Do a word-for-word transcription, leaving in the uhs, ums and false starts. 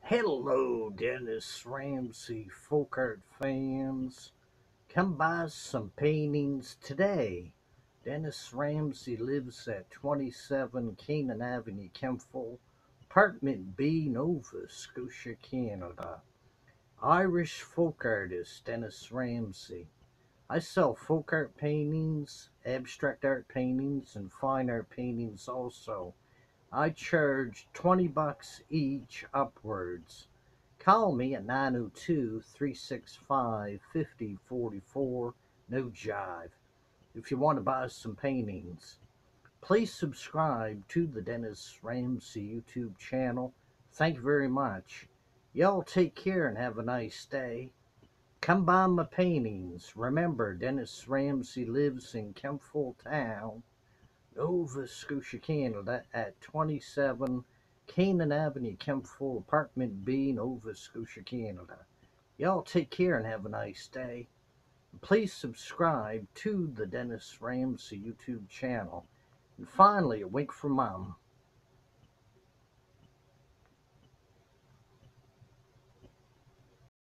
Hello, Dennis Ramsay folk art fans. Come buy some paintings today. Dennis Ramsay lives at twenty-seven Canaan Avenue, Kempful, Apartment B, Nova Scotia, Canada. Irish folk artist Dennis Ramsay. I sell folk art paintings, abstract art paintings, and fine art paintings also. I charge twenty bucks each upwards. Call me at nine oh two, three six five, five oh four four. No jive. If you want to buy some paintings, please subscribe to the Dennis Ramsay YouTube channel. Thank you very much. Y'all take care and have a nice day. Come buy my paintings. Remember, Dennis Ramsay lives in Kempful Town, Nova Scotia, Canada, at twenty-seven Canaan Avenue, Kempful, Apartment B, Nova Scotia, Canada. Y'all take care and have a nice day. Please subscribe to the Dennis Ramsay YouTube channel. And finally, a wink from Mom.